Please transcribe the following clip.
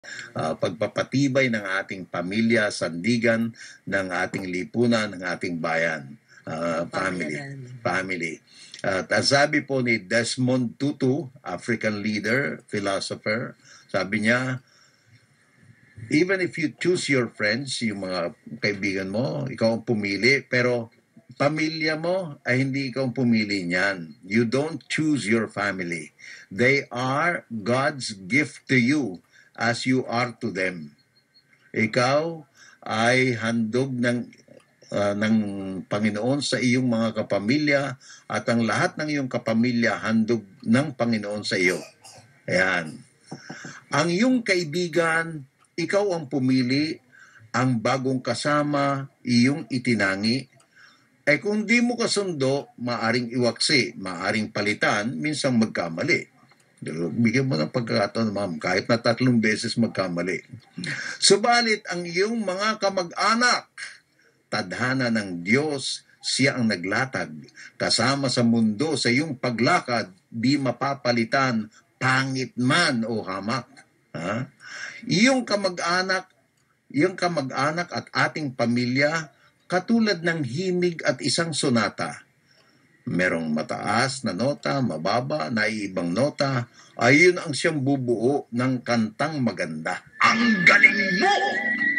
pagpapatibay ng ating pamilya, sandigan ng ating lipunan, ng ating bayan, family. At sabi po ni Desmond Tutu, African leader, philosopher, sabi niya, even if you choose your friends, yung mga kaibigan mo, ikaw ang pumili, pero pamilya mo ay hindi ikaw ang pumili niyan. You don't choose your family. They are God's gift to you as you are to them. Ikaw ay handog ng Panginoon sa iyong mga kapamilya at ang lahat ng iyong kapamilya handog ng Panginoon sa iyo. Ayan. Ang iyong kaibigan, ikaw ang pumili, ang bagong kasama, iyong itinangi. Kung di mo kasundo, maaring iwaksi, maaring palitan, minsang magkamali. Bigyan mo ng pagkakataon, ma'am, kahit na 3 beses magkamali. Subalit, ang iyong mga kamag-anak, tadhana ng Diyos, siya ang naglatag. Kasama sa mundo, sa iyong paglakad, di mapapalitan, pangit man o hamak. Iyong kamag-anak at ating pamilya, katulad ng himig at isang sonata. Merong mataas na nota, mababa, naiibang nota, ayun ang siyang bubuo ng kantang maganda. Ang galing mo!